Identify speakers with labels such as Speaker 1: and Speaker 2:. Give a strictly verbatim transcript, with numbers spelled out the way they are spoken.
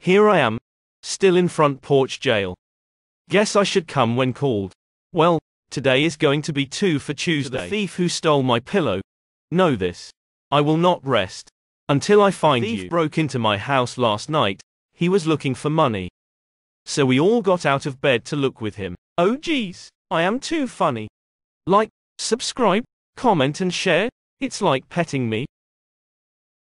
Speaker 1: Here I am, still in front porch jail. Guess I should come when called. Well, today is going to be two for Tuesday. The thief who stole my pillow. Know this. I will not rest until I find you. The thief broke into my house last night. He was looking for money. So we all got out of bed to look with him. Oh geez, I am too funny. Like, subscribe, comment and share. It's like petting me.